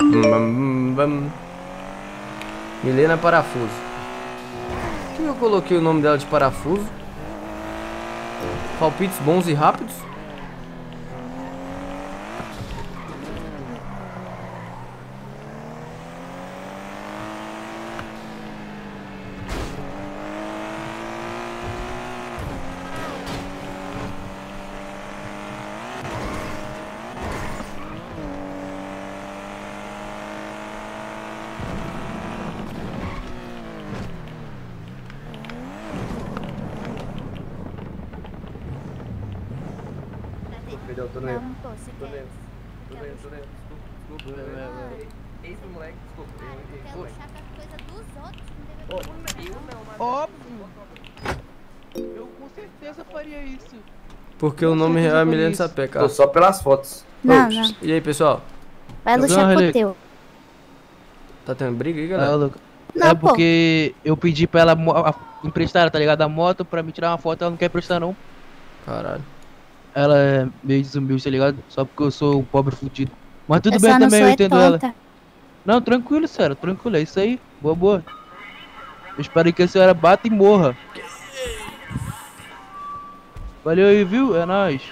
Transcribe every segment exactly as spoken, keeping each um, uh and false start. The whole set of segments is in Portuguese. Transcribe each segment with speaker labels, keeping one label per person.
Speaker 1: Hum, hum. Milena Parafuso. Por que eu coloquei o nome dela de Parafuso? Palpites bons e rápidos? Perdão, tô lendo.
Speaker 2: Não, pô, você
Speaker 1: Tô
Speaker 2: quer?
Speaker 1: lendo. Tô
Speaker 2: Quer
Speaker 1: lendo, tô lendo. Desculpa, desculpa.
Speaker 2: Ah,
Speaker 1: Ex do moleque, desculpa.
Speaker 2: cara, tu quer
Speaker 1: Oi.
Speaker 2: luxar com a coisa dos outros? Não deve
Speaker 1: Ô, eu não, mas...
Speaker 3: Óbvio! Eu com certeza faria isso.
Speaker 1: Porque
Speaker 3: Com
Speaker 1: o nome
Speaker 3: certeza
Speaker 1: real é
Speaker 3: faria
Speaker 1: Milena
Speaker 3: isso.
Speaker 1: Sapé, cara. Tô só pelas fotos.
Speaker 2: Não,
Speaker 1: Ô,
Speaker 2: não.
Speaker 1: E aí, pessoal?
Speaker 2: Vai
Speaker 3: Não,
Speaker 2: luxar com
Speaker 3: ele-
Speaker 2: o teu.
Speaker 1: Tá tendo briga aí,
Speaker 3: Ah,
Speaker 1: galera?
Speaker 3: louco.
Speaker 2: Não,
Speaker 3: É
Speaker 2: pô.
Speaker 3: porque eu pedi pra ela mo- a- emprestar, tá ligado? A moto pra me tirar uma foto, ela não quer emprestar não.
Speaker 1: Caralho.
Speaker 3: Ela é meio desumilde, tá ligado? Só porque eu sou um pobre fudido. Mas tudo
Speaker 2: Eu
Speaker 3: bem
Speaker 2: só não
Speaker 3: também,
Speaker 2: sou
Speaker 3: eu
Speaker 2: é
Speaker 3: entendo ela.
Speaker 2: tonta.
Speaker 3: Não, tranquilo, sério, tranquilo, é isso aí. Boa, boa. Eu espero que a senhora bata e morra. Valeu aí, viu? É nóis.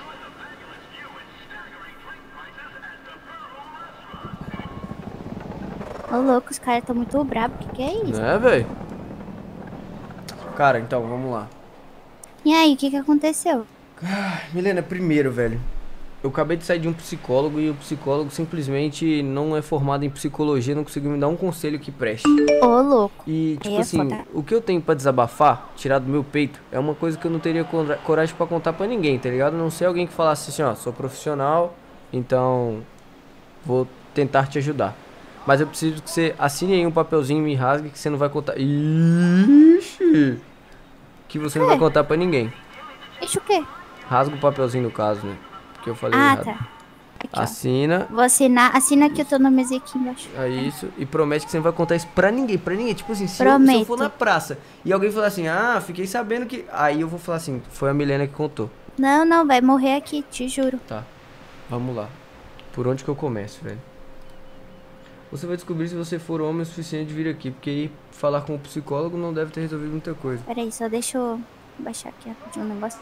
Speaker 2: Ô, louco, os caras tão muito bravos. Que que é isso?
Speaker 1: Né, velho? Cara, então, vamos lá.
Speaker 2: E aí, o que que aconteceu?
Speaker 1: Milena, primeiro, velho. Eu acabei de sair de um psicólogo e o psicólogo simplesmente não é formado em psicologia, não conseguiu me dar um conselho que preste.
Speaker 2: Ô, louco.
Speaker 1: E, tipo
Speaker 2: É
Speaker 1: assim,
Speaker 2: foda.
Speaker 1: o que eu tenho pra desabafar, tirar do meu peito, é uma coisa que eu não teria cora- coragem pra contar pra ninguém, tá ligado? A não ser alguém que falasse assim, ó, sou profissional, então vou tentar te ajudar. Mas eu preciso que você assine aí um papelzinho e me rasgue que você não vai contar. Ixi! Que você não vai
Speaker 2: É.
Speaker 1: contar pra ninguém.
Speaker 2: Isso o quê?
Speaker 1: Rasga o papelzinho no caso, né? Porque eu falei
Speaker 2: Ah,
Speaker 1: errado.
Speaker 2: tá. Aqui, ó.
Speaker 1: Assina.
Speaker 2: Vou assinar. Assina aqui o teu nomezinho aqui embaixo.
Speaker 1: É isso. E promete que você não vai contar isso pra ninguém. Pra ninguém. Tipo assim, se eu, se eu
Speaker 2: Prometo.
Speaker 1: for na praça e alguém falar assim, ah, fiquei sabendo que. Aí eu vou falar assim, foi a Milena que contou.
Speaker 2: Não, não, vai morrer aqui, te juro.
Speaker 1: Tá. Vamos lá. Por onde que eu começo, velho? Você vai descobrir se você for homem o suficiente de vir aqui. Porque ir falar com o psicólogo não deve ter resolvido muita coisa.
Speaker 2: Pera aí, só deixa eu baixar aqui rapidinho um negócio.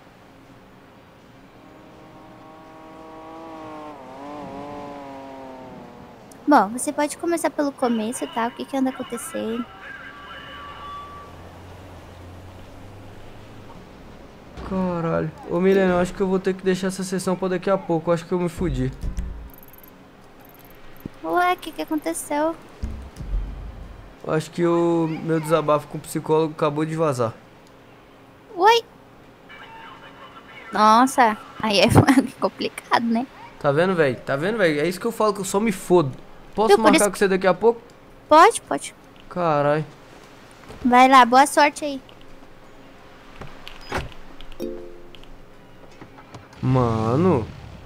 Speaker 2: Bom, você pode começar pelo começo, tá? O que que anda acontecendo?
Speaker 1: Caralho. Ô Milena, eu acho que eu vou ter que deixar essa sessão pra daqui a pouco. Eu acho que eu me fudi.
Speaker 2: Ué, o que que aconteceu?
Speaker 1: Eu acho que o meu desabafo com o psicólogo acabou de vazar.
Speaker 2: Oi? Nossa, aí é complicado, né?
Speaker 1: Tá vendo, velho? Tá vendo, velho? É isso que eu falo, que eu só me fodo. Posso
Speaker 2: Viu, por
Speaker 1: marcar
Speaker 2: isso-
Speaker 1: com você daqui a pouco?
Speaker 2: Pode, pode.
Speaker 1: Caralho.
Speaker 2: Vai lá, boa sorte aí.
Speaker 1: Mano.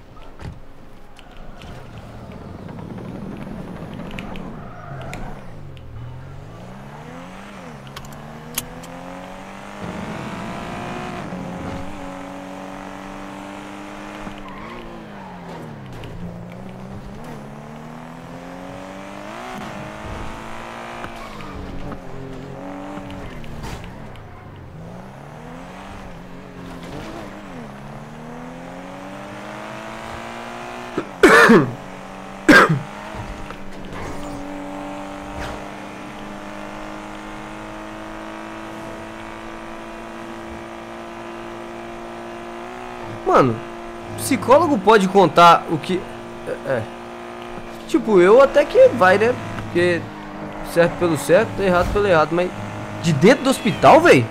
Speaker 1: Mano, psicólogo pode contar o que. É. é. Tipo, eu até que vai, né? Porque certo pelo certo, errado pelo errado, mas. De dentro do hospital, velho?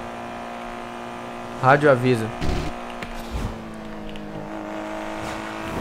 Speaker 1: Rádio avisa.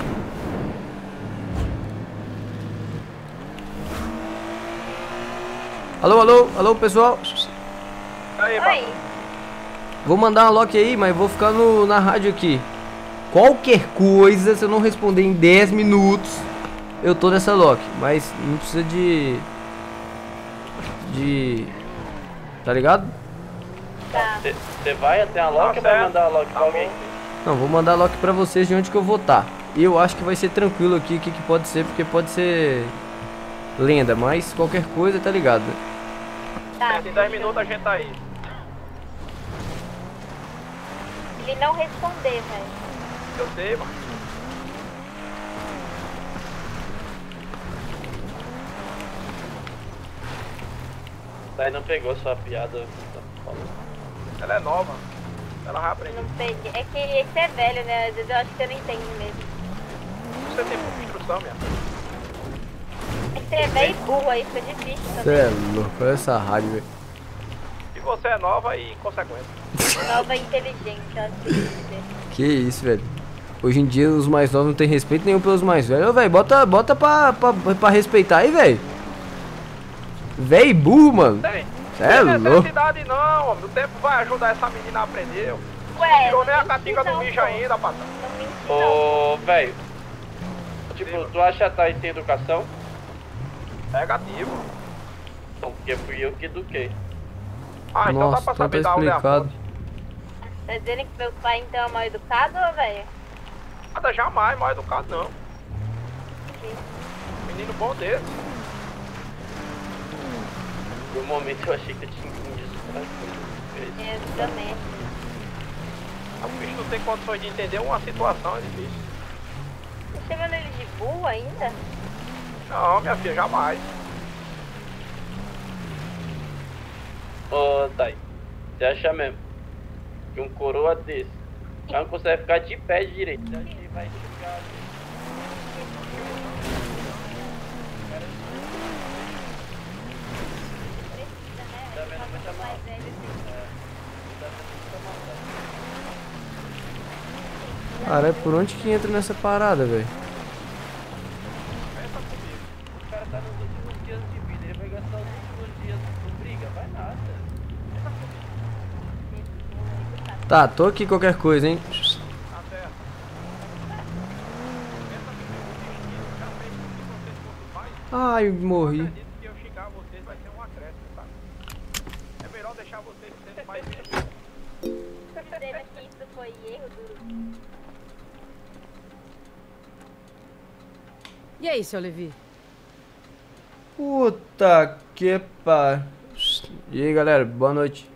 Speaker 1: Alô, alô, alô, pessoal.
Speaker 4: Aí,
Speaker 2: Oi.
Speaker 1: Vou mandar uma lock aí, mas vou ficar no, na rádio aqui. Qualquer coisa, se eu não responder em dez minutos, eu tô nessa lock. Mas não precisa de... De... Tá ligado?
Speaker 2: Tá.
Speaker 5: Você vai até a lock
Speaker 4: Tá
Speaker 5: ou vai
Speaker 4: certo.
Speaker 5: mandar a lock
Speaker 4: Tá
Speaker 5: pra alguém?
Speaker 1: Não, vou mandar a lock pra vocês de onde que eu vou estar. E eu acho que vai ser tranquilo aqui, o que, que pode ser, porque pode ser lenda, mas qualquer coisa, tá ligado?
Speaker 2: Tá.
Speaker 4: Em dez minutos a gente tá aí.
Speaker 2: Ele não responder, velho.
Speaker 4: Eu sei, mano.
Speaker 5: Daí não pegou sua piada.
Speaker 4: Ela é nova. Ela vai aprender.
Speaker 2: Não peguei. É que, é que você é velho, né? Às vezes eu acho que você não entende mesmo.
Speaker 4: Você tem pouca instrução, minha.
Speaker 2: É que você é velho e burro aí, fica difícil
Speaker 1: Cê
Speaker 2: também.
Speaker 1: é louco, olha essa rádio, velho.
Speaker 4: E você é nova e inconsequente.
Speaker 2: Nova e inteligente, eu acho que eu quis dizer.
Speaker 1: Que isso, velho. Hoje em dia os mais novos não tem respeito nenhum pelos mais velhos. Ô, velho, bota, bota pra, pra, pra respeitar aí, velho. Véi burro, mano.
Speaker 4: Tem.
Speaker 1: Cê é
Speaker 4: Não tem
Speaker 1: louco.
Speaker 4: necessidade não, homem. O tempo vai ajudar essa menina a aprender. Não
Speaker 2: Ué,
Speaker 4: tirou nem a
Speaker 2: não
Speaker 4: catinga do
Speaker 2: não,
Speaker 4: mijo
Speaker 2: pô.
Speaker 4: ainda, patrão.
Speaker 2: Não me ensina, não.
Speaker 5: Ô, velho. Tipo, tu acha que a Thaís tem educação?
Speaker 4: Negativo.
Speaker 5: Não, porque fui eu que eduquei.
Speaker 4: Ah, então
Speaker 1: Nossa,
Speaker 4: dá pra
Speaker 1: então
Speaker 4: saber
Speaker 1: tá
Speaker 4: da onde é a
Speaker 1: explicado.
Speaker 4: fonte.
Speaker 2: Tá dizendo que meu pai então é mal educado, ô, velho?
Speaker 4: Nada jamais mal educado, não. Menino bom desse.
Speaker 5: Por um momento eu achei que eu tinha entendido outra coisa.
Speaker 2: Exatamente.
Speaker 4: O bicho não tem condições de entender uma situação, é difícil.
Speaker 2: Tá chamando ele de burro ainda?
Speaker 4: Não, minha filha, jamais.
Speaker 5: Ô, Thaís, você acha mesmo que um coroa desse já não consegue ficar de pé direito? Você acha que vai ficar...
Speaker 2: Precisa, né?
Speaker 5: Tá vendo muita
Speaker 2: Nossa,
Speaker 5: mal.
Speaker 2: mais velho, assim.
Speaker 1: Cara, é por onde que entra nessa parada, velho?
Speaker 5: O cara tá nos últimos dias de vida, ele vai gastar os últimos dias com briga? Vai nada.
Speaker 1: Tá, tô aqui qualquer coisa, hein?
Speaker 4: Tá certo. Já fez com que vocês fossem pais.
Speaker 1: Ai, morri.
Speaker 4: Acredito que eu xingar vocês vai ser um acréscimo, tá? É melhor deixar vocês sendo pais mesmo.
Speaker 2: Dizendo que isso foi erro do...
Speaker 6: E aí, seu Levi?
Speaker 1: Puta que par... E aí, galera, boa noite.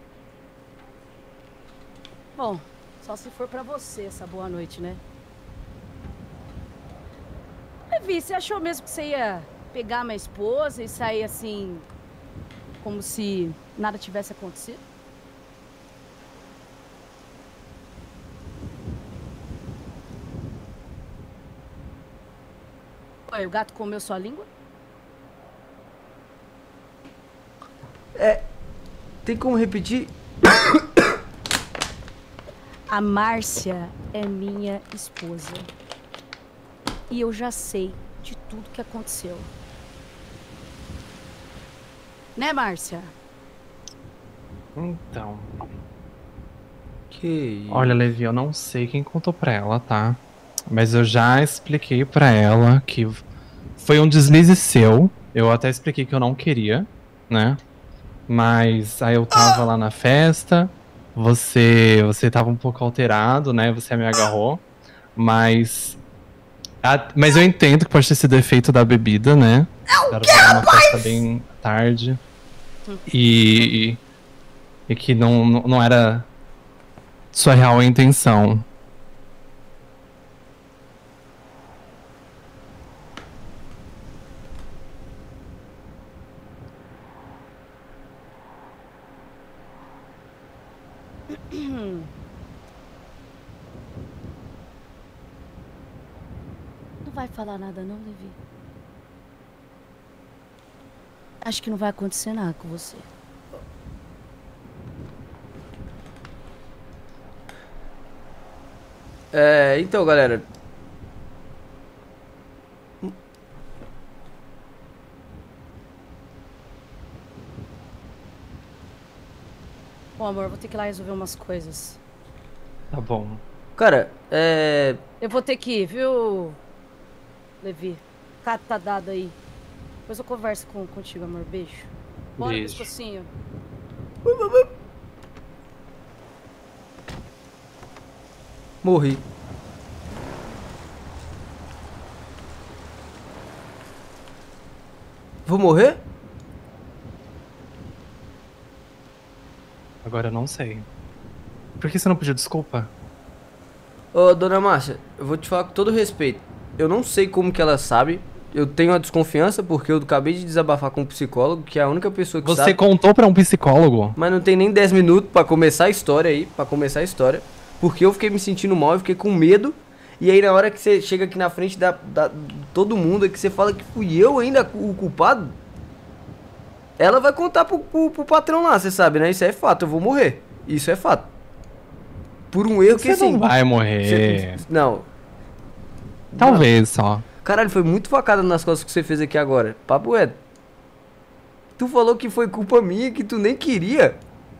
Speaker 6: Bom, só se for pra você essa boa noite, né? Levi, você achou mesmo que você ia pegar minha esposa e sair assim, como se nada tivesse acontecido? Ué, o gato comeu sua língua?
Speaker 1: Tem como repetir?
Speaker 6: A Márcia é minha esposa. E eu já sei de tudo que aconteceu. Né, Márcia?
Speaker 7: Então,
Speaker 1: Que isso?
Speaker 7: olha, Levi, eu não sei quem contou pra ela, tá? Mas eu já expliquei pra ela que foi um deslize seu. Eu até expliquei que eu não queria, né? Mas aí eu tava lá na festa, você você tava um pouco alterado, né? Você me agarrou, mas a- mas eu entendo que pode ter sido efeito da bebida, né? Era uma festa bem tarde e e que não não não era sua real intenção.
Speaker 6: Não vai falar nada não, Levi? Acho que não vai acontecer nada com você.
Speaker 1: É, então, galera.
Speaker 6: Bom, amor, vou ter que ir lá resolver umas coisas.
Speaker 7: Tá bom.
Speaker 1: Cara, é...
Speaker 6: Eu vou ter que ir, viu, Levi? Tá, tá dado aí. Depois eu converso com, contigo, amor. Beijo. Bora,
Speaker 7: Beijo.
Speaker 6: pescocinho.
Speaker 1: Morri. Vou morrer?
Speaker 7: Agora eu não sei. Por que você não pediu desculpa?
Speaker 1: Ô, dona Márcia, eu vou te falar com todo respeito. Eu não sei como que ela sabe. Eu tenho uma desconfiança porque eu acabei de desabafar com um psicólogo, que é a única pessoa que
Speaker 7: Você
Speaker 1: sabe.
Speaker 7: contou pra um psicólogo?
Speaker 1: Mas não tem nem dez minutos pra começar a história aí, pra começar a história. Porque eu fiquei me sentindo mal, eu fiquei com medo. E aí na hora que você chega aqui na frente da, da todo mundo, é que você fala que fui eu ainda o culpado, ela vai contar pro, pro, pro patrão lá, você sabe, né? Isso é fato, eu vou morrer. Isso é fato. Por um erro que
Speaker 7: Você
Speaker 1: assim...
Speaker 7: não vai morrer.
Speaker 1: Você- não.
Speaker 7: Talvez só.
Speaker 1: Caralho, foi muito facada nas costas que você fez aqui agora. Papo é. Tu falou que foi culpa minha, que tu nem queria.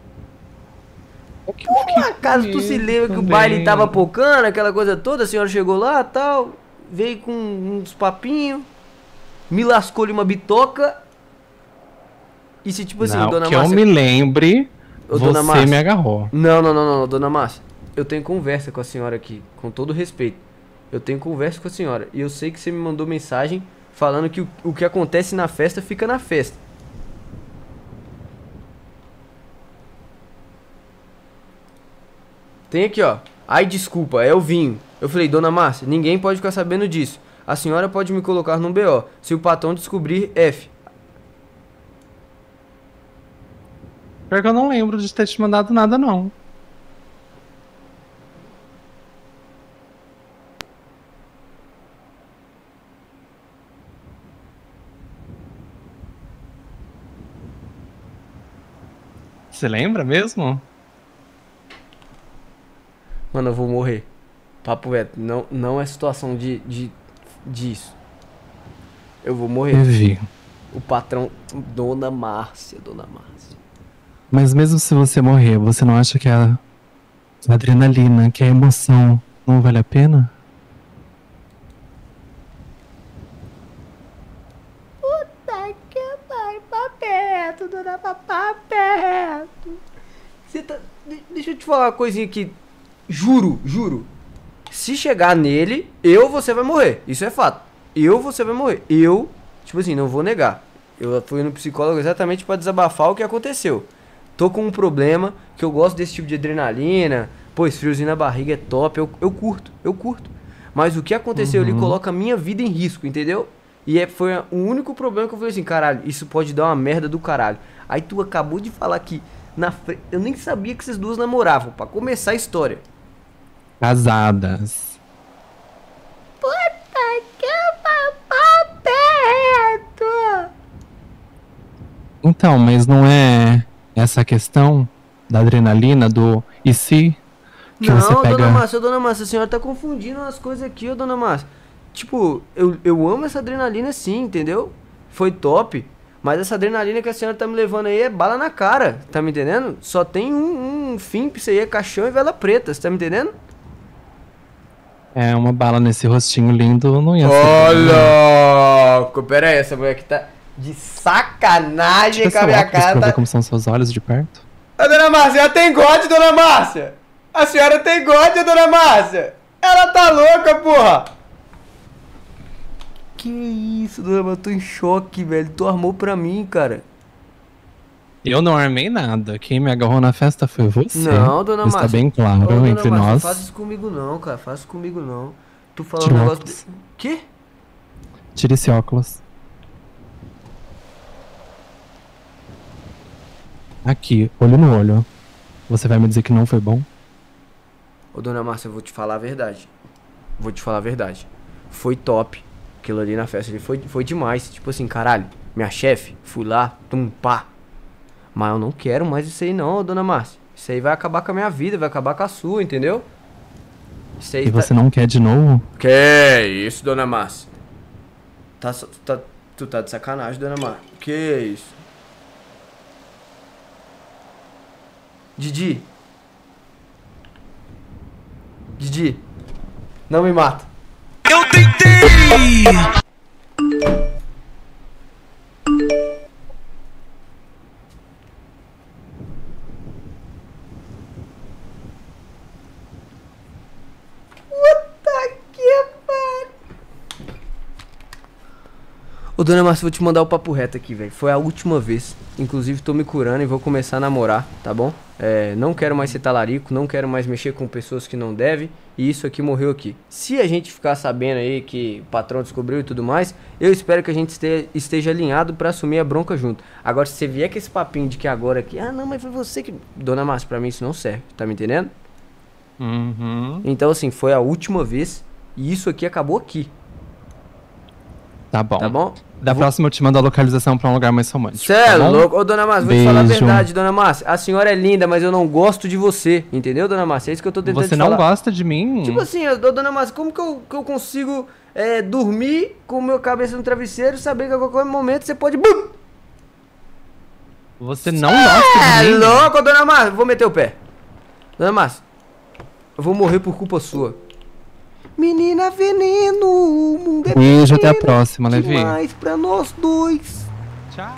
Speaker 1: Por acaso tu se lembra que o baile tava pocando, aquela coisa toda, a senhora chegou lá tal, veio com uns papinhos, me lascou-lhe uma bitoca. E se tipo assim,
Speaker 7: Não,
Speaker 1: dona
Speaker 7: que
Speaker 1: Márcia...
Speaker 7: eu me lembre,
Speaker 1: Ô, dona
Speaker 7: você
Speaker 1: Márcia.
Speaker 7: me agarrou.
Speaker 1: Não, não, não, não, dona Márcia. Eu tenho conversa com a senhora aqui, com todo respeito. Eu tenho conversa com a senhora. E eu sei que você me mandou mensagem falando que o, o que acontece na festa fica na festa. Tem aqui, ó. Ai, desculpa, é o vinho. Eu falei, dona Márcia, ninguém pode ficar sabendo disso. A senhora pode me colocar num B O se o patrão descobrir F.
Speaker 7: Pior que eu não lembro de ter te mandado nada, não. Você lembra mesmo?
Speaker 1: Mano, eu vou morrer. Papo reto, não, não é situação de, de disso. Eu vou morrer.
Speaker 7: Eu vi.
Speaker 1: O patrão, dona Márcia, dona Márcia.
Speaker 7: Mas mesmo se você morrer, você não acha que a a adrenalina, que a emoção não vale a pena?
Speaker 1: Puta que pariu, pra perto, dona papá perto. Você tá... de- Deixa eu te falar uma coisinha aqui. Juro, juro. Se chegar nele, eu você vai morrer. Isso é fato. Eu você vai morrer. Eu, tipo assim, não vou negar. Eu fui no psicólogo exatamente pra desabafar o que aconteceu. Tô com um problema, que eu gosto desse tipo de adrenalina. Pô, esse friozinho na barriga é top. Eu, eu curto, eu curto. Mas o que aconteceu ali
Speaker 7: Uhum.
Speaker 1: coloca a minha vida em risco, entendeu? E é, foi o único problema que eu falei assim, caralho, isso pode dar uma merda do caralho. Aí tu acabou de falar que na frente. Eu nem sabia que essas duas namoravam, pra começar a história.
Speaker 7: Casadas.
Speaker 1: Puta que papá perto!
Speaker 7: Então, mas não é essa questão da adrenalina, do e se que
Speaker 1: Não,
Speaker 7: você pega...
Speaker 1: dona Márcia, dona Márcia, a senhora tá confundindo as coisas aqui, ô dona Márcia. Tipo, eu, eu amo essa adrenalina sim, entendeu? Foi top. Mas essa adrenalina que a senhora tá me levando aí é bala na cara, tá me entendendo? Só tem um, um fim pra isso aí, é caixão e vela preta, você tá me entendendo?
Speaker 7: É, uma bala nesse rostinho lindo não ia ser.
Speaker 1: Ô, louco! Pera aí, essa mulher aqui tá de sacanagem
Speaker 7: Tira
Speaker 1: com a
Speaker 7: seu
Speaker 1: minha
Speaker 7: óculos
Speaker 1: cara.
Speaker 7: pra ver
Speaker 1: Tá...
Speaker 7: como são seus olhos de perto.
Speaker 1: A dona Márcia, ela tem God, dona Márcia! A senhora tem God, dona Márcia! Ela tá louca, porra! Que isso, dona Márcia, eu tô em choque, velho. Tu armou pra mim, cara.
Speaker 7: Eu não armei nada. Quem me agarrou na festa foi você.
Speaker 1: Não, dona
Speaker 7: Está
Speaker 1: Márcia.
Speaker 7: bem claro
Speaker 1: Ô, dona
Speaker 7: entre
Speaker 1: Márcia,
Speaker 7: nós.
Speaker 1: Não faz isso comigo não, cara. Faz isso comigo não. Tu falando
Speaker 7: Tira
Speaker 1: um
Speaker 7: o
Speaker 1: negócio...
Speaker 7: óculos.
Speaker 1: De... Quê?
Speaker 7: Tira esse óculos. Aqui, olho no olho. Você vai me dizer que não foi bom?
Speaker 1: Ô, dona Márcia, eu vou te falar a verdade. Vou te falar a verdade. Foi top. Aquilo ali na festa ali foi, foi demais. Tipo assim, caralho, minha chefe, fui lá, tum, pá. Mas eu não quero mais isso aí não, dona Márcia. Isso aí vai acabar com a minha vida, vai acabar com a sua, entendeu? Isso aí
Speaker 7: E
Speaker 1: tá...
Speaker 7: você não quer de novo?
Speaker 1: Que isso, dona Márcia? Tá, so- tá, tu tá de sacanagem, dona Márcia. Que isso? Didi. Didi. Não me mata.
Speaker 8: Eu tentei!
Speaker 1: Ô, dona Márcia, vou te mandar o papo reto aqui, velho. Foi a última vez. Inclusive, tô me curando e vou começar a namorar, tá bom? É, não quero mais ser talarico, não quero mais mexer com pessoas que não devem. E isso aqui morreu aqui. Se a gente ficar sabendo aí que o patrão descobriu e tudo mais, eu espero que a gente este- esteja alinhado pra assumir a bronca junto. Agora, se você vier com esse papinho de que agora aqui... Ah, não, mas foi você que... Dona Márcia, pra mim isso não serve, tá me entendendo?
Speaker 7: Uhum.
Speaker 1: Então, assim, foi a última vez. E isso aqui acabou aqui,
Speaker 7: Tá bom.
Speaker 1: tá bom?
Speaker 7: Da
Speaker 1: Vou-
Speaker 7: próxima eu te mando a localização pra um lugar mais romântico.
Speaker 1: Cê é
Speaker 7: tá bom?
Speaker 1: louco. Ô, dona Márcia, vou te falar a
Speaker 7: Beijo.
Speaker 1: verdade, dona Márcia. A senhora é linda, mas eu não gosto de você. Entendeu, dona Márcia? É isso que eu tô tentando
Speaker 7: Você
Speaker 1: te
Speaker 7: não
Speaker 1: falar.
Speaker 7: gosta de mim?
Speaker 1: Tipo assim, ô, dona Márcia, como que eu, que eu consigo é, dormir com o meu cabeça no travesseiro, saber que a qualquer momento você pode... Bum!
Speaker 7: Você não gosta
Speaker 1: É
Speaker 7: de mim?
Speaker 1: louco, dona Márcia. Vou meter o pé. Dona Márcia, eu vou morrer por culpa sua. Menina veneno, o mundo é
Speaker 7: Beijo, até a
Speaker 1: pequeno
Speaker 7: próxima, Levi.
Speaker 1: demais pra nós dois.
Speaker 7: Tchau.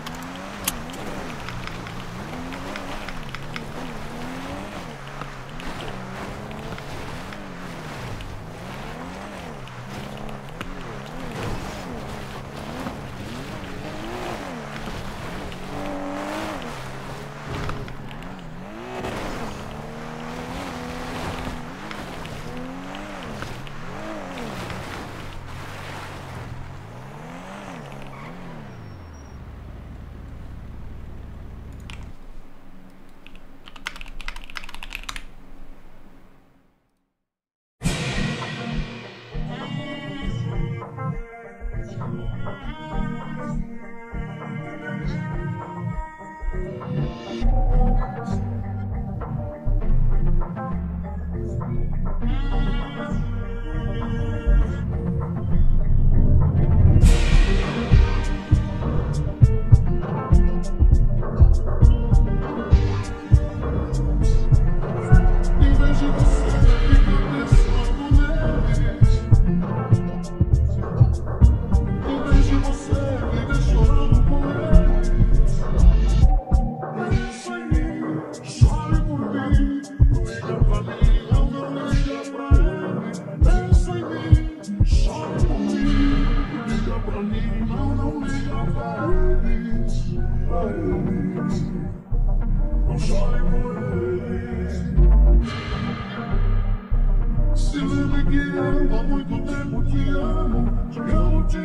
Speaker 9: Se lembra que eu há muito tempo te amo, te amo, te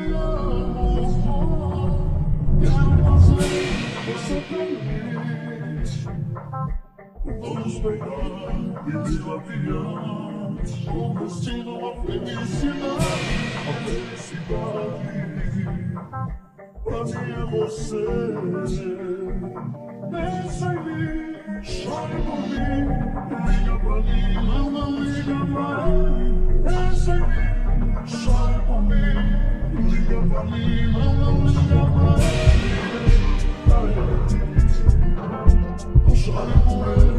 Speaker 9: amo. Quero fazer você feliz. Vamos pegar e viver adiante, com destino a felicidade, a felicidade. Pra mim é você. Pensa em mim, chore por mim, liga pra mim, não, não liga pra ele. Pensa em mim, chore por mim, liga pra mim, não, não liga pra ele. Não chore por ele.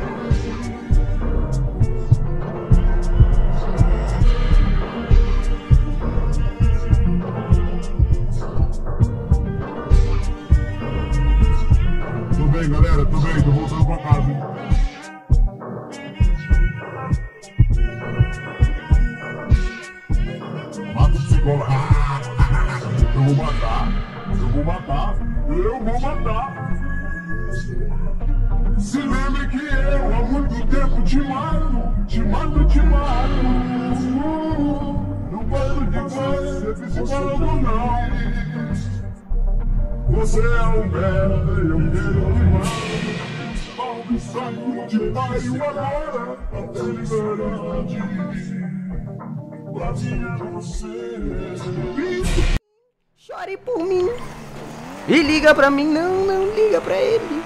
Speaker 9: Tudo bem, galera? Tudo bem? Tô voltando pra casa, hein? Mata o psicólogo. Ah, eu vou matar. Eu vou matar. Eu vou matar. Se lembre que eu há muito tempo te mato. Te mato, te mato. Não paro de ser psicólogo, não. Você é um merda e eu quero demais. Salve, sangue de pai agora, até liberdade. Pra mim é você.
Speaker 1: Chore por mim. E liga pra mim, não, não liga pra ele.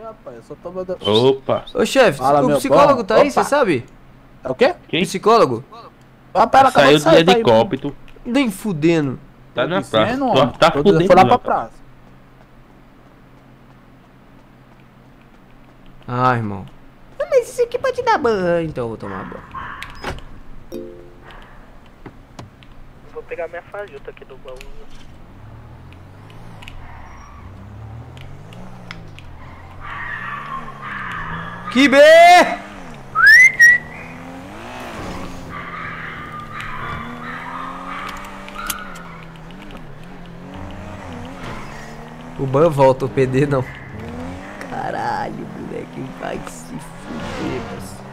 Speaker 10: rapaz. Eu só tô mandando...
Speaker 5: Opa.
Speaker 1: Ô, chefe,
Speaker 10: Fala,
Speaker 1: o
Speaker 10: meu
Speaker 1: psicólogo
Speaker 10: bom.
Speaker 1: tá aí,
Speaker 10: Opa.
Speaker 1: você sabe?
Speaker 10: É o quê?
Speaker 5: Quem?
Speaker 1: Psicólogo?
Speaker 10: Rapaz, ela acabou
Speaker 5: Saiu
Speaker 10: de
Speaker 5: do
Speaker 10: sair, tá aí,
Speaker 5: helicóptero.
Speaker 1: Nem fudendo.
Speaker 5: Tá na praça.
Speaker 10: dizendo,
Speaker 5: Tá,
Speaker 10: homem.
Speaker 5: tá
Speaker 10: Tô dizendo,
Speaker 5: fudendo
Speaker 10: foi lá
Speaker 5: lá,
Speaker 10: pra praça.
Speaker 1: Ah, irmão. Ah, mas isso aqui pode dar banho, então eu vou tomar banho.
Speaker 11: Vou pegar minha fajuta aqui do baú.
Speaker 1: Que B! O ban volta, o P D não. Caralho, moleque, vai se fuder, parceiro.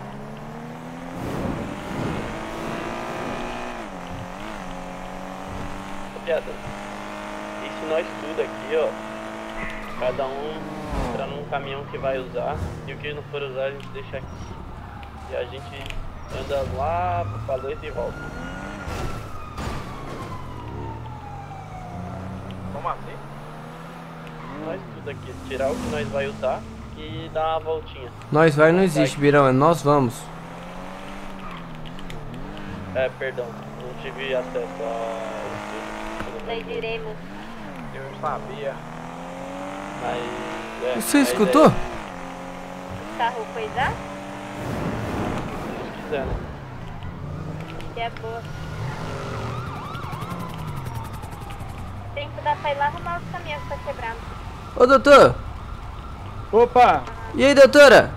Speaker 5: Rapaziada, e se nós tudo aqui, ó, cada um entra num caminhão que vai usar, e o que não for usar a gente deixa aqui. E a gente anda lá pro Paleta e volta.
Speaker 4: Como assim?
Speaker 5: Nós tudo aqui, tirar o que nós vai usar e dar uma voltinha.
Speaker 1: Nós vai não existe, Birão, é nós vamos.
Speaker 5: É, perdão, não tive acesso ao estudo.
Speaker 2: Nós iremos.
Speaker 4: Eu sabia.
Speaker 5: Mas, é,
Speaker 1: Você
Speaker 5: mas
Speaker 1: escutou?
Speaker 5: É,
Speaker 2: O carro coisar?
Speaker 5: se quiser, né?
Speaker 2: Que é boa. Tempo dá pra ir lá arrumar os caminhões que tá quebrado.
Speaker 1: Ô, doutor!
Speaker 10: Opa!
Speaker 1: E aí, doutora?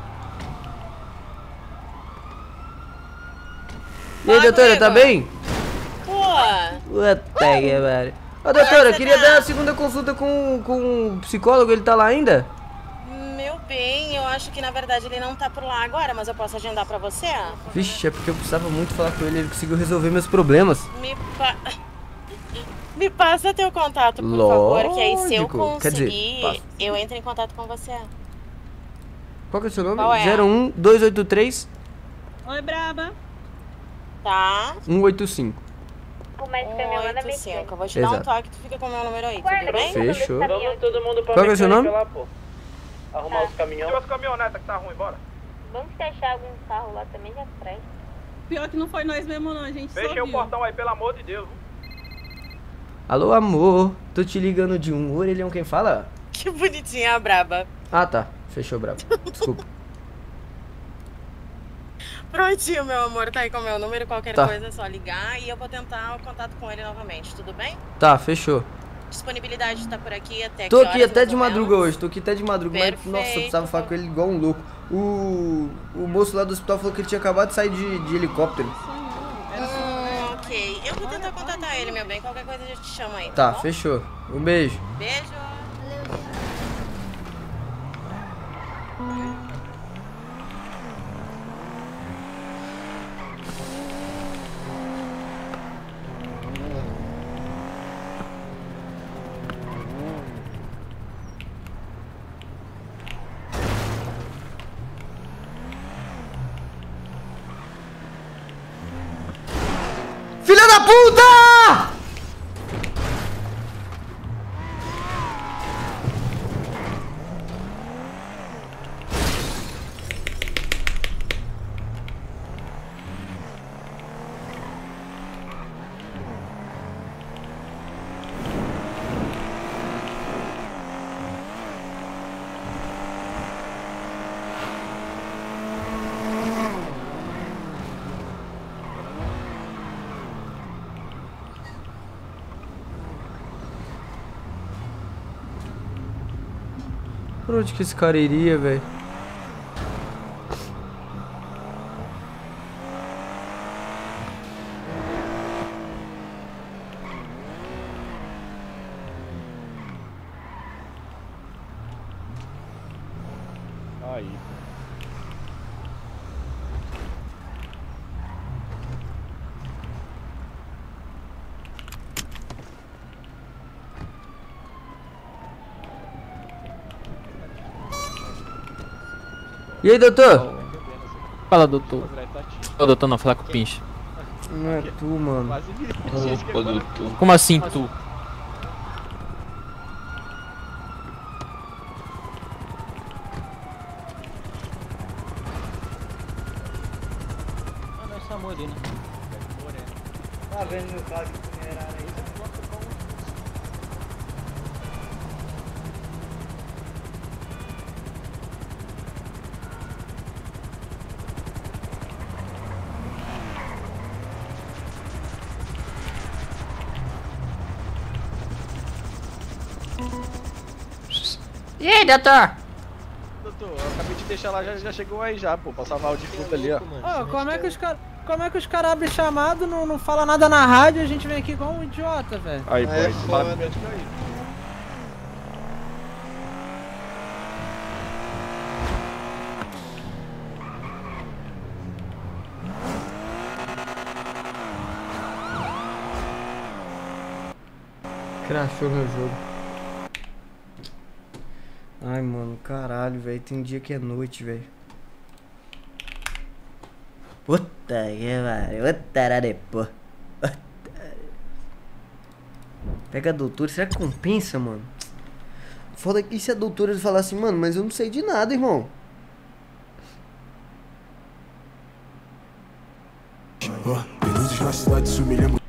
Speaker 1: E aí, doutora, tá bem?
Speaker 12: Pô!
Speaker 1: Puta que pariu. Ô, doutora, eu queria dar a segunda consulta com, com o psicólogo, ele tá lá ainda?
Speaker 12: Meu bem, eu acho que na verdade ele não tá por lá agora, mas eu posso agendar pra você?
Speaker 1: Vixe, é porque eu precisava muito falar com ele, ele conseguiu resolver meus problemas.
Speaker 12: Me, pa... Me passa teu contato, por
Speaker 1: Lógico.
Speaker 12: favor, que aí se eu conseguir,
Speaker 1: Quer dizer, passa.
Speaker 12: eu entro em contato com você.
Speaker 1: Qual que é o seu nome?
Speaker 12: Qual é?
Speaker 1: zero um dois oito três
Speaker 12: Oi, braba. Tá.
Speaker 1: um oito cinco.
Speaker 2: O mais caminhão lá na
Speaker 12: oito cinco. Eu vou te dar um
Speaker 1: Exato.
Speaker 12: toque, tu fica com o meu número aí,
Speaker 2: Guarda,
Speaker 12: tudo bem?
Speaker 1: Fechou.
Speaker 5: Vamos todo mundo pra
Speaker 1: Qual que é o seu
Speaker 5: mecânica
Speaker 1: nome?
Speaker 5: lá, pô. Arrumar os caminhões.
Speaker 4: E as caminhonetas que tá ruim, bora.
Speaker 2: Vamos fechar algum carro lá também já atrás.
Speaker 13: Pior que não foi nós mesmo não, a gente
Speaker 4: Fechei
Speaker 13: só
Speaker 4: o
Speaker 13: viu.
Speaker 4: portão aí, pelo amor de Deus.
Speaker 1: Alô, amor, tô te ligando de um orelhão, quem fala?
Speaker 12: Que bonitinha a braba.
Speaker 1: Ah, tá, fechou, brabo. Desculpa.
Speaker 12: Prontinho, meu amor, tá aí com o meu número, qualquer
Speaker 1: Tá.
Speaker 12: coisa é só ligar e eu vou tentar o contato com ele novamente, tudo bem?
Speaker 1: Tá, fechou.
Speaker 12: Disponibilidade tá por aqui até
Speaker 1: Tô
Speaker 12: que
Speaker 1: aqui
Speaker 12: horas,
Speaker 1: até
Speaker 12: mais
Speaker 1: de
Speaker 12: ou
Speaker 1: madruga
Speaker 12: menos?
Speaker 1: hoje, tô aqui até de madruga, mas nossa, eu precisava falar com ele igual um louco. O, o moço lá do hospital falou que ele tinha acabado de sair de, de helicóptero.
Speaker 12: Hum, ok. Eu vou tentar contatar ele, meu bem. Qualquer coisa a gente te chama aí.
Speaker 1: Tá,
Speaker 12: bom?
Speaker 1: fechou. Um beijo.
Speaker 12: Beijo.
Speaker 1: Filha da puta! Por onde que esse cara iria, velho?
Speaker 10: Aí.
Speaker 1: E aí, doutor?
Speaker 14: Fala, doutor. Ô, doutor, não, fala com o Pinche.
Speaker 1: Não é tu, mano.
Speaker 14: Ô, doutor. Como assim, tu?
Speaker 15: vendo meu carro de funerária aí?
Speaker 1: E aí, doutor?
Speaker 16: Doutor, eu acabei de deixar lá, já, já chegou aí já, pô, pra salvar o defunto ali, ó.
Speaker 17: Ô, como é que os caras. Como é que os caras abrem chamado, não, não fala nada na rádio e a gente vem aqui igual um idiota, velho?
Speaker 16: Aí, pô,
Speaker 17: É
Speaker 16: aí você fala
Speaker 17: foda.
Speaker 16: pro médico aí.
Speaker 1: Crashou meu jogo. Ai, mano, caralho, velho. Tem dia que é noite, velho. Puta que pariu. Puta depois. Pega a doutora, será que compensa, mano? Foda que se a doutora falar assim, mano, mas eu não sei de nada, irmão.
Speaker 9: Luzes na cidade, isso me lembra.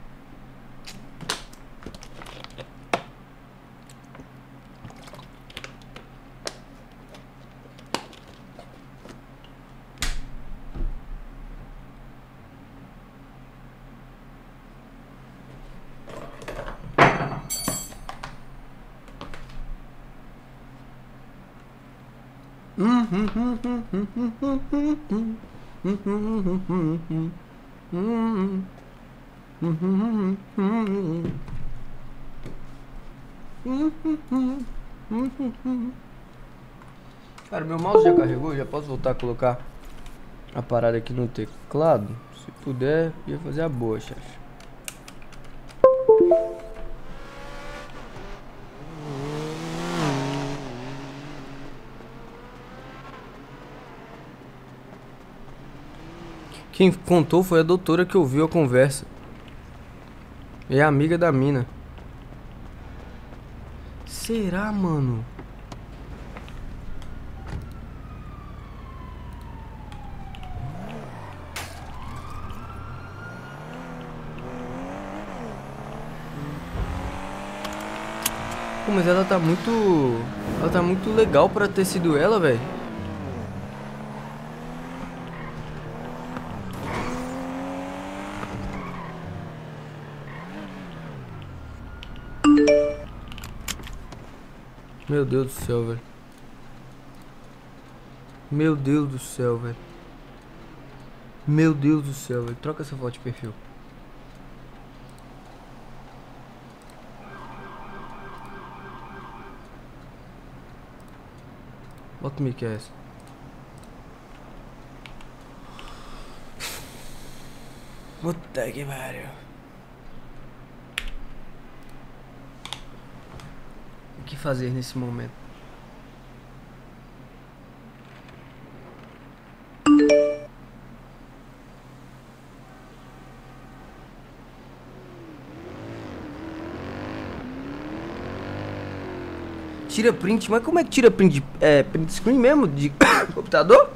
Speaker 1: Cara, meu mouse já carregou, já posso voltar a colocar a parada aqui no teclado? Se puder, ia fazer a boa, chefe. Quem contou foi a doutora que ouviu a conversa. É amiga da mina. Será, mano? Pô, mas ela tá muito... Ela tá muito legal pra ter sido ela, velho. Meu Deus do céu, velho. Meu Deus do céu, velho. Meu Deus do céu, velho. Troca essa foto de perfil. Bota o mic essa. Puta que pariu. O que fazer nesse momento? Tira print, mas como é que tira print? É, print screen mesmo? De computador?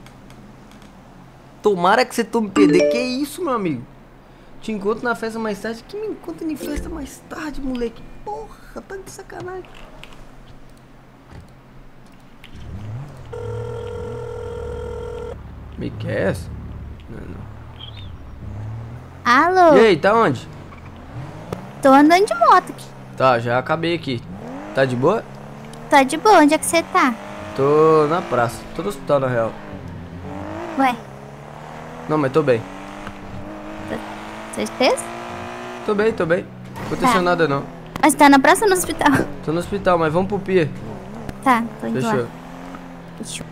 Speaker 1: Tomara que você tome P D. Que isso, meu amigo? Te encontro na festa mais tarde. Que me encontra em festa mais tarde, moleque? Porra, tá de sacanagem. Me quer? Não, não.
Speaker 2: Alô?
Speaker 1: E aí, tá onde?
Speaker 2: Tô andando de moto aqui.
Speaker 1: Tá, já acabei aqui. Tá de boa?
Speaker 2: Tá de boa, onde é que você tá?
Speaker 1: Tô na praça. Tô no hospital, na real.
Speaker 2: Ué,
Speaker 1: Não, mas tô bem.
Speaker 2: certeza?
Speaker 1: Tô bem, tô bem. Não aconteceu
Speaker 2: Tá.
Speaker 1: nada, não.
Speaker 2: Mas tá na praça ou no hospital?
Speaker 1: Tô no hospital, mas vamos pro pier.
Speaker 2: Tá, tô indo
Speaker 1: Fechou.
Speaker 2: lá. Fechou.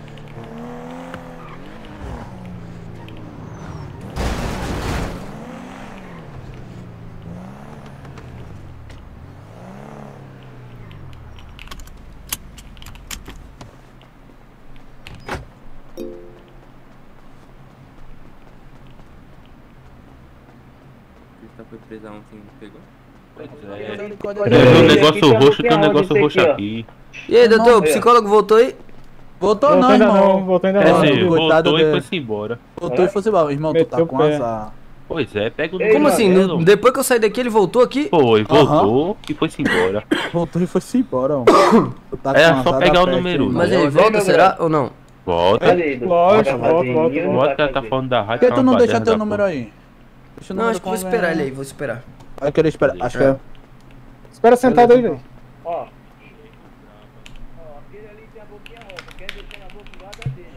Speaker 18: Foi presa ontem, pegou?
Speaker 14: Tem um negócio roxo, tem um negócio roxo aqui.
Speaker 1: E aí, doutor, o psicólogo voltou aí?
Speaker 3: Voltou
Speaker 19: Voltou
Speaker 3: não,
Speaker 19: ainda
Speaker 3: irmão.
Speaker 19: não, voltou ainda
Speaker 14: É,
Speaker 19: não.
Speaker 14: sim,
Speaker 19: Coitado
Speaker 14: voltou e
Speaker 19: dele.
Speaker 14: foi-se embora.
Speaker 3: Voltou e foi embora. Irmão, tu tá
Speaker 19: Meteu
Speaker 3: com
Speaker 19: o pé.
Speaker 3: azar.
Speaker 14: Pois é, pega o
Speaker 1: Como
Speaker 14: número
Speaker 1: assim?
Speaker 14: dela,
Speaker 1: No-
Speaker 14: homem.
Speaker 1: depois que eu saí daqui, ele voltou aqui?
Speaker 14: Foi, voltou e foi-se embora.
Speaker 10: Voltou e foi-se embora, mano. Tu tá
Speaker 14: É,
Speaker 10: com
Speaker 14: só
Speaker 10: azar
Speaker 14: pegar
Speaker 10: da
Speaker 14: o
Speaker 10: peste
Speaker 14: número.
Speaker 10: aí.
Speaker 1: Mas ele
Speaker 14: Olha,
Speaker 1: volta,
Speaker 14: meu
Speaker 1: será
Speaker 14: brother.
Speaker 1: ou não?
Speaker 14: Volta.
Speaker 10: Lógico, volta, volta.
Speaker 14: Volta que ela tá falando da
Speaker 10: Por
Speaker 14: rádio.
Speaker 10: que tu
Speaker 14: é
Speaker 10: não
Speaker 14: uma
Speaker 10: deixa
Speaker 14: baderna
Speaker 10: teu
Speaker 14: da
Speaker 10: número
Speaker 14: porra.
Speaker 10: aí? Deixa o
Speaker 1: Não,
Speaker 10: número
Speaker 1: acho que vou
Speaker 10: com-
Speaker 1: esperar ele aí, vou esperar.
Speaker 10: Vai querer esperar. Acho que
Speaker 1: É.
Speaker 10: é.
Speaker 17: Espera sentado aí, velho.
Speaker 4: Ó. Ó, aquele ali tem a boquinha rosa. Quer deixar na boca do lado é dele.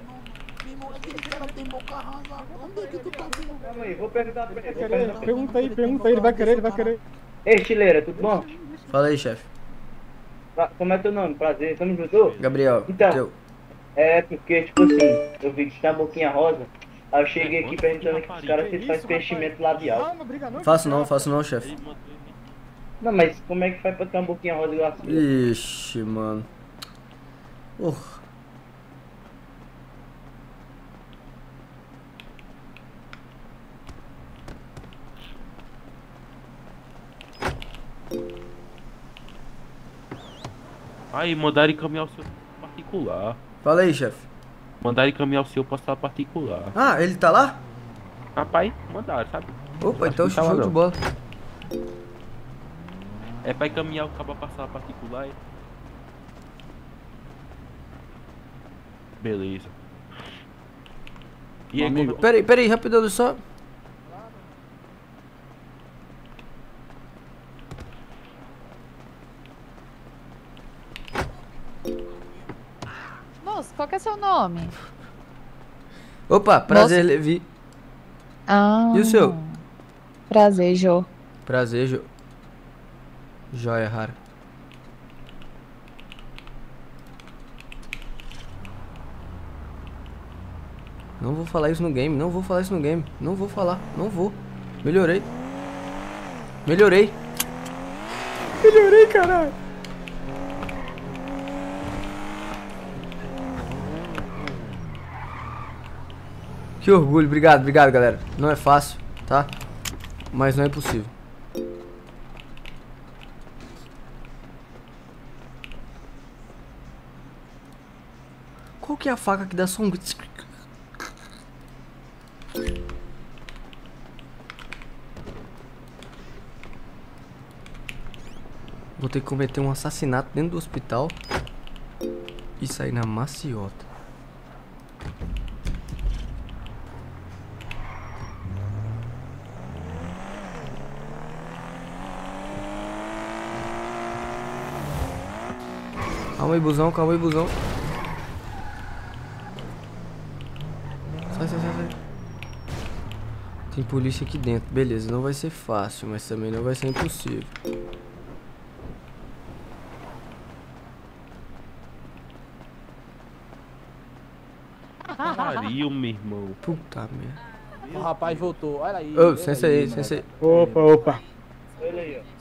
Speaker 4: Calma aí, vou perguntar pra ele. vou perguntar pra ele.
Speaker 17: Pergunta aí, pergunta aí, ele vai querer, ele vai querer.
Speaker 4: Ei, Chileira, tudo bom?
Speaker 1: Fala aí, chefe.
Speaker 4: Pra- Como é teu nome? Prazer, tamo junto?
Speaker 1: Gabriel,
Speaker 4: Então,
Speaker 1: teu.
Speaker 4: é porque, tipo assim, eu vi que tem a boquinha rosa. Aí eu cheguei aqui perguntando que os caras se fazem preenchimento labial.
Speaker 1: Faço não, faço não, chefe.
Speaker 4: Não, mas como é que faz pra ter uma boquinha rosa igual a sua?
Speaker 1: Ixi, mano. Uh.
Speaker 14: Aí, mandaram encaminhar o seu particular.
Speaker 1: Fala aí, chefe.
Speaker 14: Mandaram encaminhar o seu passar particular.
Speaker 1: Ah, ele tá lá?
Speaker 14: Rapaz, mandaram, sabe?
Speaker 1: Opa,
Speaker 14: Acho
Speaker 1: então
Speaker 14: que tá lá
Speaker 1: show de
Speaker 14: não.
Speaker 1: bola.
Speaker 14: É pra encaminhar o cabo passar particular. é? Beleza. E aí,
Speaker 10: Amigo.
Speaker 14: como-
Speaker 1: Peraí, peraí, rapidão, só.
Speaker 15: Moço, qual que é seu nome?
Speaker 1: Opa, prazer, Levi.
Speaker 15: Ah.
Speaker 1: E o seu?
Speaker 15: Prazer, Jô.
Speaker 1: Prazer, Jo. Joia rara. Não vou falar isso no game, não vou falar isso no game. Não vou falar, não vou. Melhorei. Melhorei.
Speaker 17: Melhorei, caralho.
Speaker 1: Que orgulho, obrigado, obrigado, galera. Não é fácil, tá? Mas não é impossível. Qual que é a faca que dá som? Vou ter que cometer um assassinato dentro do hospital e sair na maciota. Calma aí, busão, calma aí, busão. Sai, sai, sai, sai. Tem polícia aqui dentro. Beleza, não vai ser fácil, mas também não vai ser impossível.
Speaker 14: Pariu, meu irmão.
Speaker 1: Puta merda.
Speaker 10: O rapaz voltou, olha aí.
Speaker 1: Ô,
Speaker 10: olha
Speaker 1: sensei,
Speaker 10: aí,
Speaker 1: sensei.
Speaker 10: mano.
Speaker 17: Opa, opa.
Speaker 4: Olha aí, ó.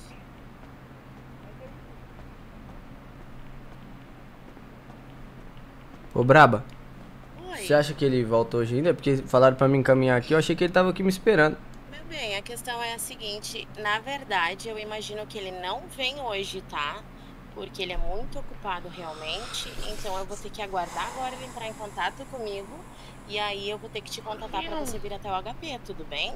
Speaker 1: Ô, Braba. Você acha que ele volta hoje ainda? Porque falaram pra me encaminhar aqui, eu achei que ele tava aqui me esperando.
Speaker 12: Meu bem, a questão é a seguinte, na verdade, eu imagino que ele não vem hoje, tá? Porque ele é muito ocupado realmente, então eu vou ter que aguardar agora ele entrar em contato comigo, e aí eu vou ter que te contatar pra você vir até o H P, tudo bem?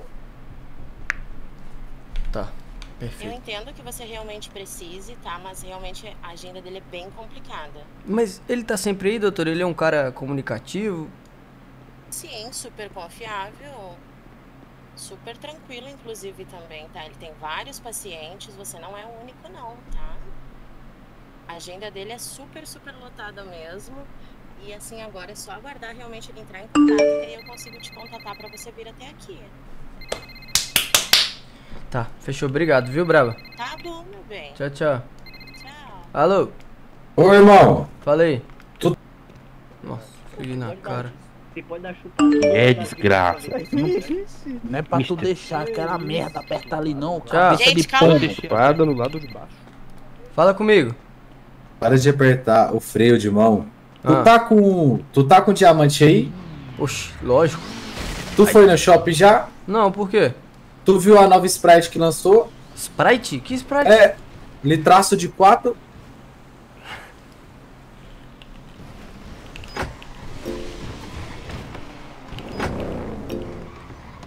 Speaker 1: Tá,
Speaker 12: Eu
Speaker 1: perfeito.
Speaker 12: entendo que você realmente precise, tá? Mas realmente a agenda dele é bem complicada.
Speaker 1: Mas ele tá sempre aí, doutor? Ele é um cara comunicativo?
Speaker 12: Sim, super confiável, super tranquilo, inclusive, também, tá? Ele tem vários pacientes, você não é o único, não, tá? A agenda dele é super, super lotada mesmo. E assim, agora é só aguardar realmente ele entrar em contato, que aí eu consigo te contatar pra você vir até aqui.
Speaker 1: Tá, fechou. Obrigado, viu, Braba?
Speaker 12: Tá bom, meu bem.
Speaker 1: Tchau, tchau. Alô?
Speaker 18: Ô, irmão.
Speaker 1: Falei. Nossa, fui na cara.
Speaker 4: Você pode dar chupada.
Speaker 14: É desgraça.
Speaker 10: Não é pra tu
Speaker 14: Mister.
Speaker 10: deixar aquela merda aperta ali não,
Speaker 1: Tchau.
Speaker 10: cabeça
Speaker 12: Gente,
Speaker 10: de
Speaker 12: calma.
Speaker 10: pombo.
Speaker 14: Chupada no lado de baixo.
Speaker 1: Fala comigo.
Speaker 18: Para de apertar o freio de mão. Tu
Speaker 1: Ah.
Speaker 18: tá com. Tu tá com diamante aí?
Speaker 1: Oxi, lógico.
Speaker 18: Tu foi no shopping já?
Speaker 1: Não, por quê?
Speaker 18: Tu viu a nova Sprite que lançou?
Speaker 1: Sprite? Que Sprite?
Speaker 18: É. Litraço de quatro.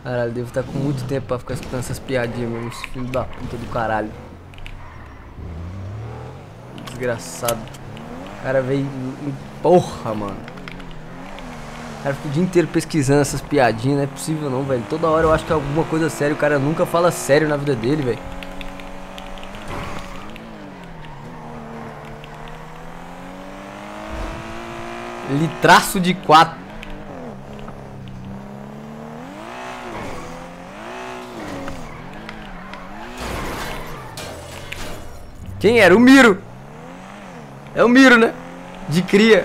Speaker 1: Caralho, devo estar com muito tempo pra ficar escutando essas piadinhas mesmo, esse filho da puta do caralho. Desgraçado. O cara veio em porra, mano. O cara fica o dia inteiro pesquisando essas piadinhas, não é possível não, velho. Toda hora eu acho que é alguma coisa séria, o cara nunca fala sério na vida dele, velho. Litraço de quatro. Quem era? O Miro. É o Miro, né? De cria.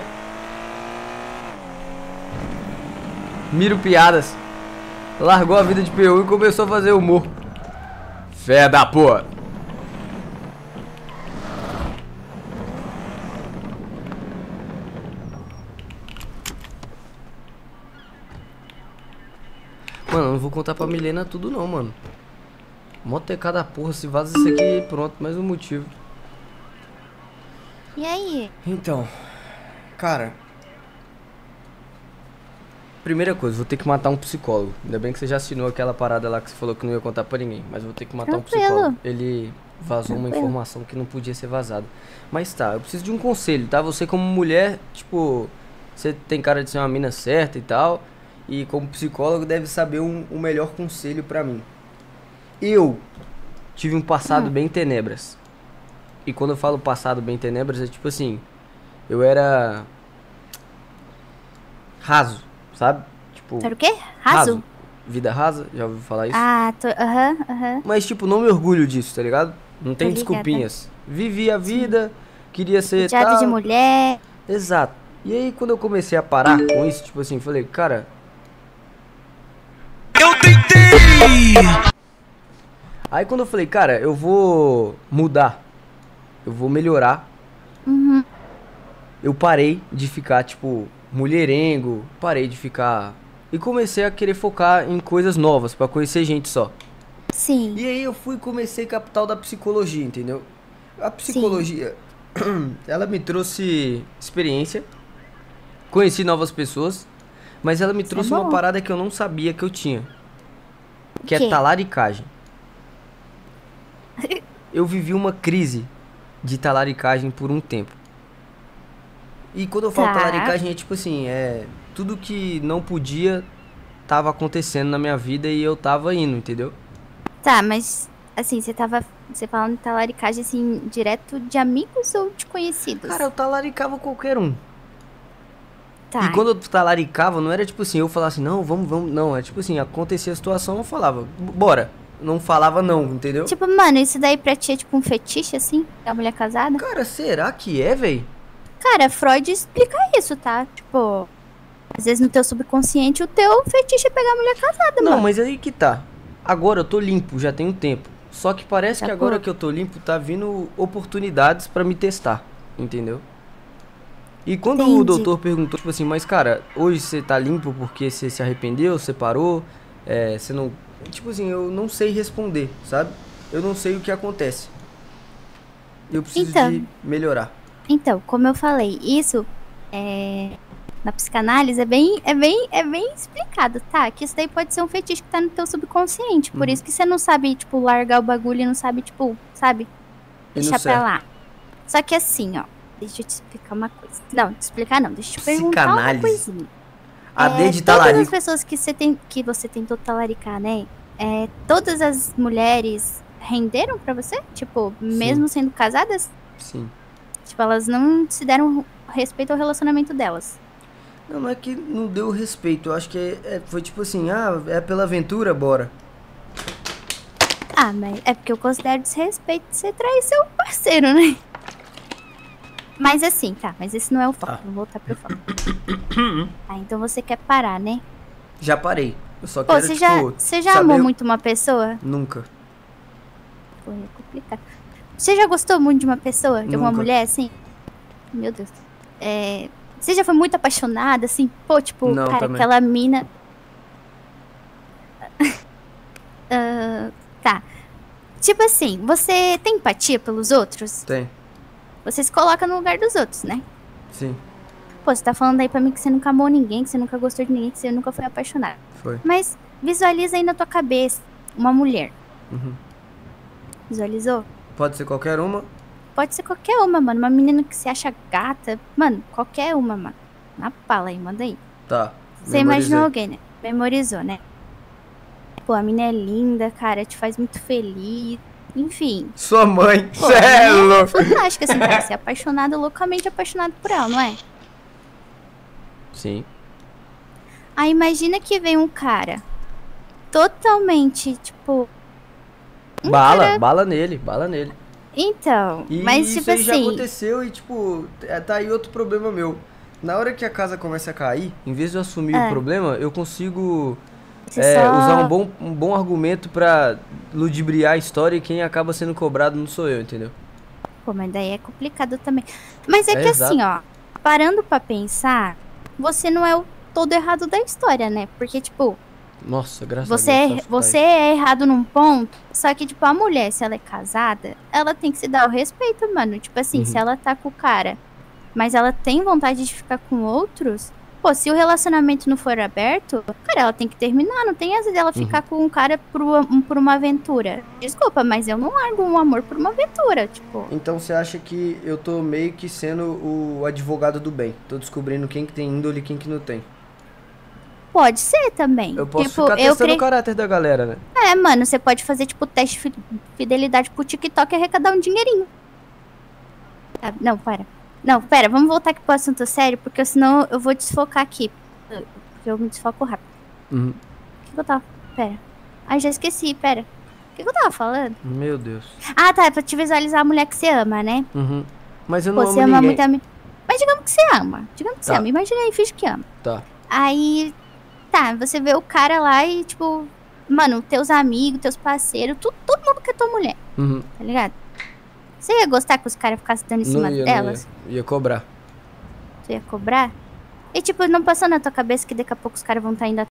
Speaker 1: Miro Piadas. Largou a vida de P U e começou a fazer humor. Fé da porra. Mano, eu não vou contar pra Milena tudo não, mano. Mó tecada porra, se vaza isso aqui, pronto, mais um motivo.
Speaker 2: E aí?
Speaker 1: Então, cara, primeira coisa, vou ter que matar um psicólogo. Ainda bem que você já assinou aquela parada lá que você falou que não ia contar pra ninguém. Mas vou ter que matar
Speaker 2: Tranquilo.
Speaker 1: um psicólogo. Ele vazou uma
Speaker 2: Tranquilo.
Speaker 1: informação que não podia ser vazada. Mas tá, eu preciso de um conselho, tá? Você como mulher, tipo, você tem cara de ser uma mina certa e tal. E como psicólogo deve saber um, um melhor conselho pra mim. Eu tive um passado
Speaker 2: Hum.
Speaker 1: bem tenebras. E quando eu falo passado bem tenebras, é tipo assim, eu era raso, sabe? Tipo,
Speaker 2: Era o quê? Raso?
Speaker 1: Vida rasa, já ouviu falar isso?
Speaker 2: Ah, tô... Aham, aham.
Speaker 1: Mas tipo, não me orgulho disso, tá ligado? Não tem
Speaker 2: Tô ligada.
Speaker 1: desculpinhas. Vivi a vida, queria ser
Speaker 2: Rodeado
Speaker 1: tal.
Speaker 2: de mulher.
Speaker 1: Exato. E aí quando eu comecei a parar com isso, tipo assim, falei, cara,
Speaker 8: Eu tentei!
Speaker 1: aí quando eu falei, cara, eu vou mudar, eu vou melhorar,
Speaker 2: Uhum.
Speaker 1: eu parei de ficar, tipo, mulherengo, parei de ficar... E comecei a querer focar em coisas novas, pra conhecer gente só.
Speaker 2: Sim.
Speaker 1: E aí eu fui e comecei capital da psicologia, entendeu? A psicologia, ela me trouxe experiência, conheci novas pessoas, mas ela me
Speaker 2: Isso
Speaker 1: trouxe
Speaker 2: é
Speaker 1: uma
Speaker 2: bom.
Speaker 1: parada que eu não sabia que eu tinha. Que
Speaker 2: quê?
Speaker 1: é talaricagem. Eu vivi uma crise de talaricagem por um tempo. E quando eu falo
Speaker 2: Tá.
Speaker 1: talaricagem é tipo assim, é tudo que não podia tava acontecendo na minha vida e eu tava indo, entendeu?
Speaker 2: Tá, mas assim, você tava. Você falando de talaricagem assim, direto de amigos ou de conhecidos?
Speaker 1: Cara, eu talaricava qualquer um.
Speaker 2: Tá.
Speaker 1: E quando eu talaricava, não era tipo assim, eu falava assim, não, vamos, vamos, não. É tipo assim, acontecia a situação, eu falava, bora. Não falava não, entendeu?
Speaker 2: Tipo, mano, isso daí pra ti é tipo um fetiche, assim? Da mulher casada?
Speaker 1: Cara, será que é, véi?
Speaker 2: Cara, Freud explica isso, tá? Tipo, às vezes no teu subconsciente o teu fetiche é pegar a mulher casada,
Speaker 1: Não,
Speaker 2: mano.
Speaker 1: mas aí que tá. Agora eu tô limpo, já tem um tempo. Só que parece
Speaker 2: Tá
Speaker 1: que agora
Speaker 2: bom.
Speaker 1: que eu tô limpo, tá vindo oportunidades pra me testar, entendeu? E quando o
Speaker 2: Entendi.
Speaker 1: doutor perguntou, tipo assim, mas cara, hoje você tá limpo porque você se arrependeu, você parou, é, você não... Tipo assim, eu não sei responder, sabe? Eu não sei o que acontece. Eu preciso
Speaker 2: Então.
Speaker 1: de melhorar.
Speaker 2: Então, como eu falei, isso é, na psicanálise é bem, é bem, é bem explicado, tá? Que isso daí pode ser um fetiche que tá no teu subconsciente. Por
Speaker 1: Uhum.
Speaker 2: isso que você não sabe, tipo, largar o bagulho e não sabe, tipo, sabe?
Speaker 1: E no
Speaker 2: Deixar pra
Speaker 1: certo.
Speaker 2: lá. Só que assim, ó. Deixa eu te explicar uma coisa. Não, te explicar não. Deixa eu te perguntar uma
Speaker 1: Psicanálise.
Speaker 2: coisinha.
Speaker 1: A
Speaker 2: É,
Speaker 1: D de
Speaker 2: todas as
Speaker 1: talarico.
Speaker 2: pessoas que você, tem, que você tentou talaricar, né? É, todas as mulheres renderam pra você? Tipo, mesmo sendo casadas?
Speaker 1: Sim.
Speaker 2: Tipo, elas não se deram respeito ao relacionamento delas.
Speaker 1: Não, não é que não deu respeito. Eu acho que é- é- foi tipo assim, ah, é pela aventura, bora.
Speaker 2: Ah, mas é porque eu considero desrespeito você trair seu parceiro, né? Mas assim, tá, mas esse não é o foco. Vou voltar pro foco. Ah, então você quer parar, né?
Speaker 1: Já parei. Eu só
Speaker 2: Pô,
Speaker 1: quero,
Speaker 2: você
Speaker 1: tipo,
Speaker 2: já, você já
Speaker 1: saber
Speaker 2: amou
Speaker 1: o-
Speaker 2: muito uma pessoa?
Speaker 1: Nunca.
Speaker 2: Pô, é complicado. Você já gostou muito de uma pessoa? De uma
Speaker 1: Nunca.
Speaker 2: mulher, assim? Meu Deus. É, você já foi muito apaixonada, assim? Pô, tipo,
Speaker 1: Não,
Speaker 2: cara,
Speaker 1: também.
Speaker 2: aquela mina... Ah, tá. Tipo assim, você tem empatia pelos outros?
Speaker 1: Tem.
Speaker 2: Você se coloca no lugar dos outros, né?
Speaker 1: Sim.
Speaker 2: Pô, você tá falando aí pra mim que você nunca amou ninguém, que você nunca gostou de ninguém, que você nunca foi apaixonado.
Speaker 1: Foi.
Speaker 2: Mas visualiza aí na tua cabeça uma mulher.
Speaker 1: Uhum.
Speaker 2: Visualizou?
Speaker 1: Pode ser qualquer uma?
Speaker 2: Pode ser qualquer uma, mano. Uma menina que se acha gata. Mano, qualquer uma, mano. Na pala aí, manda aí.
Speaker 1: Tá.
Speaker 2: Você imaginou alguém, né? Memorizou, né? Pô, a menina é linda, cara. Te faz muito feliz. Enfim.
Speaker 1: Sua mãe.
Speaker 2: Pô,
Speaker 1: Cê é
Speaker 2: é
Speaker 1: louco.
Speaker 2: fantástica, assim, cara. Você é apaixonado, loucamente apaixonado por ela, não é?
Speaker 1: Sim.
Speaker 2: Aí imagina que vem um cara totalmente, tipo... um
Speaker 1: Bala,
Speaker 2: cara-
Speaker 1: bala nele, bala nele.
Speaker 2: Então,
Speaker 1: E
Speaker 2: mas
Speaker 1: isso
Speaker 2: tipo
Speaker 1: aí já
Speaker 2: assim...
Speaker 1: aconteceu e, tipo, é, tá aí outro problema meu. Na hora que a casa começa a cair, em vez de eu assumir
Speaker 2: É.
Speaker 1: o problema, eu consigo
Speaker 2: Você
Speaker 1: é,
Speaker 2: só-
Speaker 1: usar um bom, um bom argumento pra ludibriar a história e quem acaba sendo cobrado não sou eu, entendeu?
Speaker 2: Pô, mas daí é complicado também. Mas é,
Speaker 1: É
Speaker 2: que
Speaker 1: exato.
Speaker 2: assim, ó, parando pra pensar, você não é o todo errado da história, né? Porque, tipo,
Speaker 1: Nossa, graças
Speaker 2: você
Speaker 1: a
Speaker 2: é,
Speaker 1: Deus. tá
Speaker 2: você é errado num ponto, só que, tipo, a mulher, se ela é casada, ela tem que se dar o respeito, mano. Tipo assim,
Speaker 1: Uhum.
Speaker 2: se ela tá com o cara, mas ela tem vontade de ficar com outros, pô, se o relacionamento não for aberto, cara, ela tem que terminar, não tem asa dela ficar
Speaker 1: Uhum.
Speaker 2: com um cara por uma, um- por uma aventura. Desculpa, mas eu não largo um amor por uma aventura, tipo...
Speaker 1: Então você acha que eu tô meio que sendo o advogado do bem? Tô descobrindo quem que tem índole e quem que não tem.
Speaker 2: Pode ser também.
Speaker 1: Eu posso
Speaker 2: tipo,
Speaker 1: ficar
Speaker 2: eu
Speaker 1: testando
Speaker 2: creio...
Speaker 1: o caráter da galera, né?
Speaker 2: É, mano, você pode fazer, tipo, teste de fi- fidelidade pro TikTok e arrecadar um dinheirinho. Ah, não, para. Não, pera, vamos voltar aqui pro assunto sério, porque senão eu vou desfocar aqui. Porque eu me desfoco rápido.
Speaker 1: Uhum.
Speaker 2: O que, que eu tava... Pera. Ai, já esqueci, pera. O que, que eu tava falando?
Speaker 1: Meu Deus.
Speaker 2: Ah, tá, é pra te visualizar a mulher que você ama, né?
Speaker 1: Uhum. Mas eu não
Speaker 2: Pô,
Speaker 1: amo
Speaker 2: você ama
Speaker 1: ninguém.
Speaker 2: muito a mim. Mas digamos que você ama. Digamos que você
Speaker 1: Tá.
Speaker 2: ama. Imagina aí, finge que ama.
Speaker 1: Tá.
Speaker 2: Aí, tá, você vê o cara lá e, tipo, mano, teus amigos, teus parceiros, tu, todo mundo quer tua mulher,
Speaker 1: Uhum.
Speaker 2: tá ligado? Você ia gostar que os caras ficassem dando em cima
Speaker 1: Não ia, não
Speaker 2: delas?
Speaker 1: ia. Ia cobrar.
Speaker 2: Tu ia cobrar? E, tipo, não passou na tua cabeça que daqui a pouco os caras vão estar indo